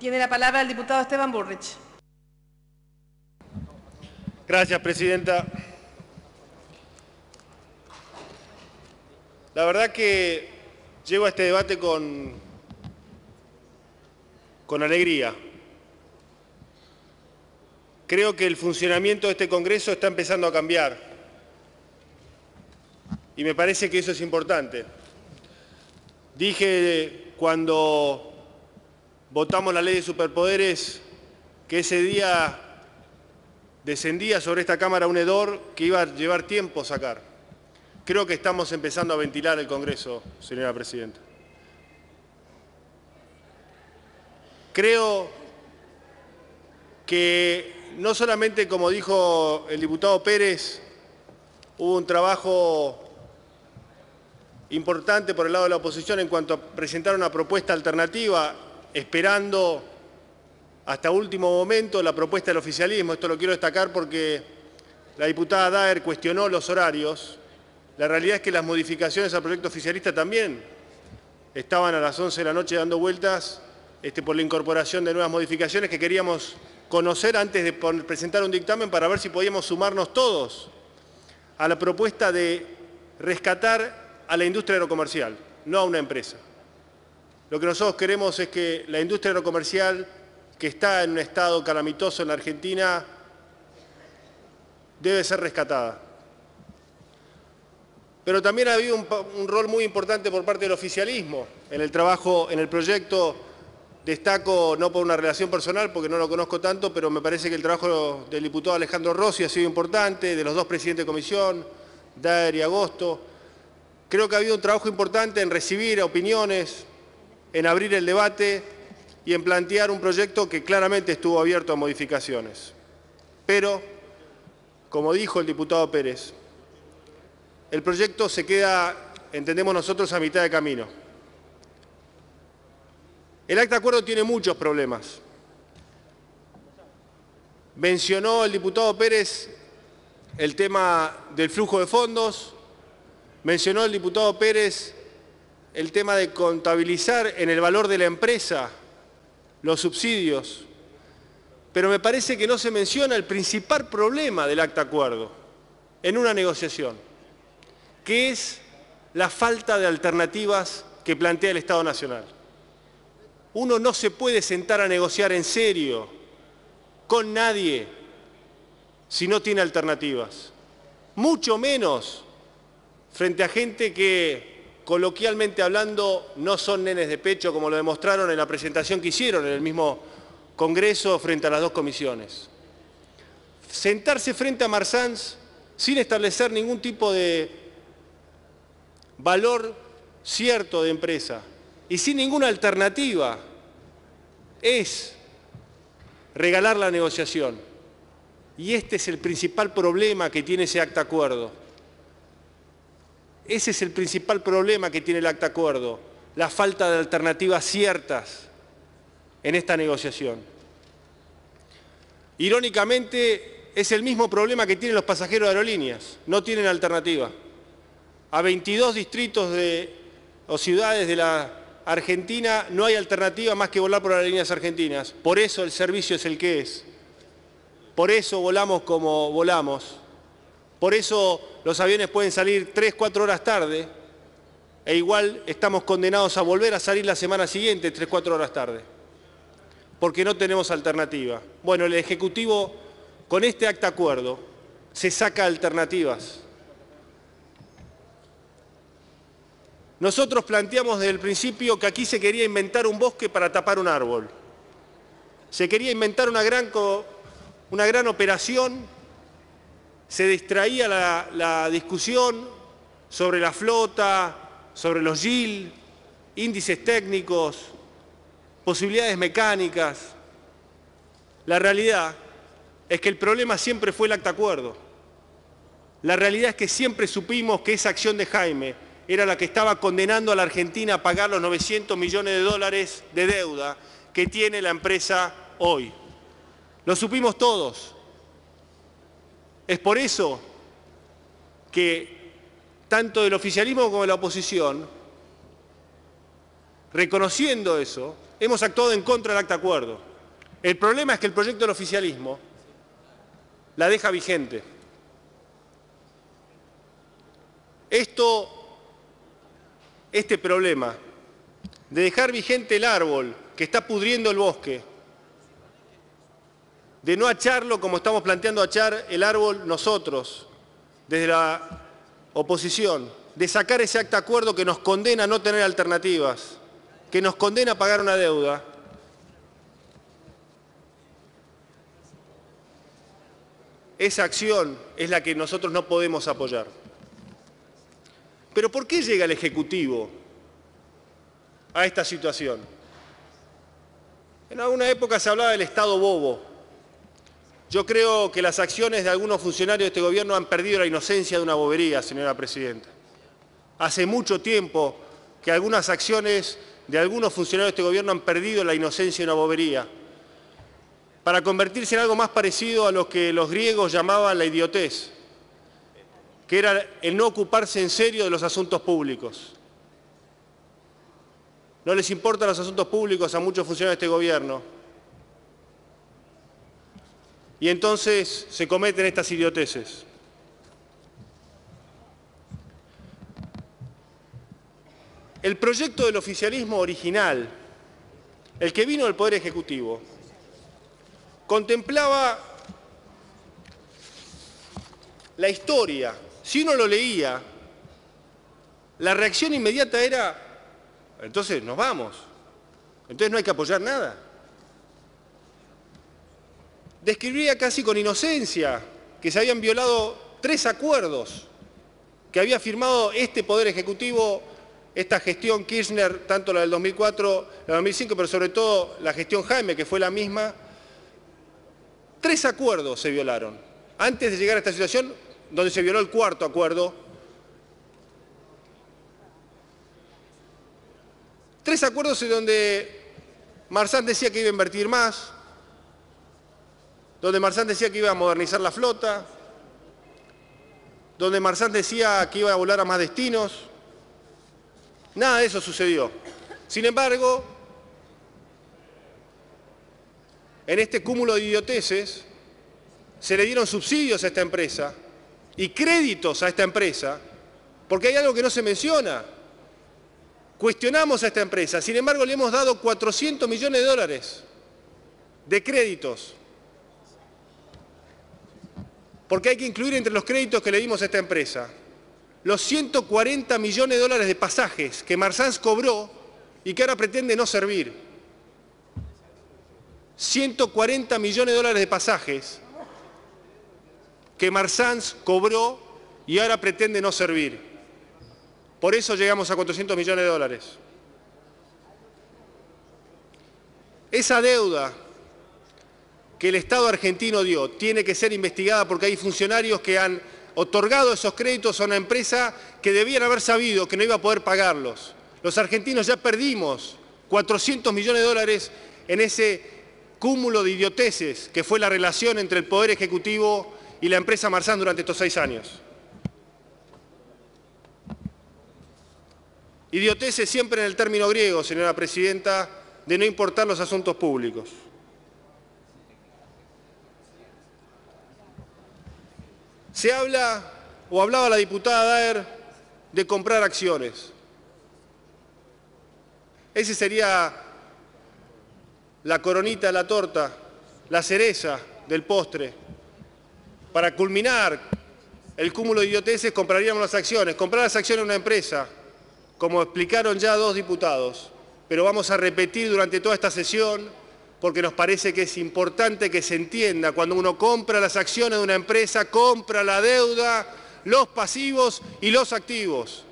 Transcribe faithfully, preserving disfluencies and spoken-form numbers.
Tiene la palabra el diputado Esteban Burrich. Gracias, presidenta. La verdad que llego a este debate con, con alegría. Creo que el funcionamiento de este Congreso está empezando a cambiar y me parece que eso es importante. Dije cuando votamos la ley de superpoderes que ese día descendía sobre esta Cámara un hedor que iba a llevar tiempo sacar. Creo que estamos empezando a ventilar el Congreso, señora presidenta. Creo que no solamente, como dijo el diputado Pérez, hubo un trabajo importante por el lado de la oposición en cuanto a presentar una propuesta alternativa, esperando hasta último momento la propuesta del oficialismo. Esto lo quiero destacar porque la diputada Daer cuestionó los horarios. La realidad es que las modificaciones al proyecto oficialista también estaban a las once de la noche dando vueltas este, por la incorporación de nuevas modificaciones que queríamos conocer antes de presentar un dictamen para ver si podíamos sumarnos todos a la propuesta de rescatar a la industria agrocomercial, no a una empresa. Lo que nosotros queremos es que la industria agrocomercial, que está en un estado calamitoso en la Argentina, debe ser rescatada. Pero también ha habido un, un rol muy importante por parte del oficialismo en el trabajo, en el proyecto. Destaco, no por una relación personal, porque no lo conozco tanto, pero me parece que el trabajo del diputado Alejandro Rossi ha sido importante, de los dos presidentes de comisión, Daer y Agosto. Creo que ha habido un trabajo importante en recibir opiniones, en abrir el debate y en plantear un proyecto que claramente estuvo abierto a modificaciones. Pero, como dijo el diputado Pérez, el proyecto se queda, entendemos nosotros, a mitad de camino. El acta de acuerdo tiene muchos problemas. Mencionó el diputado Pérez el tema del flujo de fondos, mencionó el diputado Pérez el tema de contabilizar en el valor de la empresa los subsidios, pero me parece que no se menciona el principal problema del acta de acuerdo en una negociación, que es la falta de alternativas que plantea el Estado Nacional. Uno no se puede sentar a negociar en serio con nadie si no tiene alternativas, mucho menos frente a gente que, coloquialmente hablando, no son nenes de pecho, como lo demostraron en la presentación que hicieron en el mismo Congreso frente a las dos comisiones. Sentarse frente a Marsans sin establecer ningún tipo de valor cierto de empresa y sin ninguna alternativa es regalar la negociación. Y este es el principal problema que tiene ese acta de acuerdo. Ese es el principal problema que tiene el acta de acuerdo, la falta de alternativas ciertas en esta negociación. Irónicamente, es el mismo problema que tienen los pasajeros de aerolíneas, no tienen alternativa. A veintidós distritos de, o ciudades de la Argentina no hay alternativa más que volar por aerolíneas argentinas. Por eso el servicio es el que es. Por eso volamos como volamos. Por eso los aviones pueden salir tres, cuatro horas tarde e igual estamos condenados a volver a salir la semana siguiente tres, cuatro horas tarde. Porque no tenemos alternativa. Bueno, el Ejecutivo con este acta de acuerdo se saca alternativas. Nosotros planteamos desde el principio que aquí se quería inventar un bosque para tapar un árbol. Se quería inventar una gran, una gran operación, se distraía la, la discusión sobre la flota, sobre los G I L, índices técnicos, posibilidades mecánicas. La realidad es que el problema siempre fue el acta de acuerdo. La realidad es que siempre supimos que esa acción de Jaime era la que estaba condenando a la Argentina a pagar los novecientos millones de dólares de deuda que tiene la empresa hoy. Lo supimos todos. Es por eso que tanto del oficialismo como de la oposición reconociendo eso, hemos actuado en contra del acta acuerdo. El problema es que el proyecto del oficialismo la deja vigente. Esto, este problema de dejar vigente el árbol que está pudriendo el bosque, de no acharlo como estamos planteando achar el árbol nosotros, desde la oposición, de sacar ese acta acuerdo que nos condena a no tener alternativas, que nos condena a pagar una deuda, esa acción es la que nosotros no podemos apoyar. Pero ¿por qué llega el Ejecutivo a esta situación? En alguna época se hablaba del Estado bobo. Yo creo que las acciones de algunos funcionarios de este gobierno han perdido la inocencia de una bobería, señora presidenta. Hace mucho tiempo que algunas acciones de algunos funcionarios de este gobierno han perdido la inocencia de una bobería, para convertirse en algo más parecido a lo que los griegos llamaban la idiotez, que era el no ocuparse en serio de los asuntos públicos. No les importan los asuntos públicos a muchos funcionarios de este gobierno. Y entonces se cometen estas idioteces. El proyecto del oficialismo original, el que vino del Poder Ejecutivo, contemplaba la historia. Si uno lo leía, la reacción inmediata era: entonces nos vamos, entonces no hay que apoyar nada. Describía casi con inocencia que se habían violado tres acuerdos que había firmado este Poder Ejecutivo, esta gestión Kirchner, tanto la del dos mil cuatro, la del dos mil cinco, pero sobre todo la gestión Jaime, que fue la misma. Tres acuerdos se violaron antes de llegar a esta situación, donde se violó el cuarto acuerdo. Tres acuerdos en donde Marzán decía que iba a invertir más, donde Marzán decía que iba a modernizar la flota, donde Marzán decía que iba a volar a más destinos. Nada de eso sucedió. Sin embargo, en este cúmulo de idioteces se le dieron subsidios a esta empresa y créditos a esta empresa, porque hay algo que no se menciona. Cuestionamos a esta empresa, sin embargo le hemos dado cuatrocientos millones de dólares de créditos, porque hay que incluir entre los créditos que le dimos a esta empresa los ciento cuarenta millones de dólares de pasajes que Marzán cobró y que ahora pretende no servir. ciento cuarenta millones de dólares de pasajes que Marzán cobró y ahora pretende no servir. Por eso llegamos a cuatrocientos millones de dólares. Esa deuda que el Estado argentino dio tiene que ser investigada, porque hay funcionarios que han otorgado esos créditos a una empresa que debían haber sabido que no iba a poder pagarlos. Los argentinos ya perdimos cuatrocientos millones de dólares en ese cúmulo de idioteces que fue la relación entre el Poder Ejecutivo y la empresa Marzán durante estos seis años. Idioteces siempre en el término griego, señora presidenta, de no importar los asuntos públicos. Se habla, o hablaba la diputada Daer, de comprar acciones. Ese sería la coronita de la torta, la cereza del postre. Para culminar el cúmulo de idioteces, compraríamos las acciones. Comprar las acciones de una empresa, como explicaron ya dos diputados, pero vamos a repetir durante toda esta sesión, porque nos parece que es importante que se entienda: cuando uno compra las acciones de una empresa, compra la deuda, los pasivos y los activos.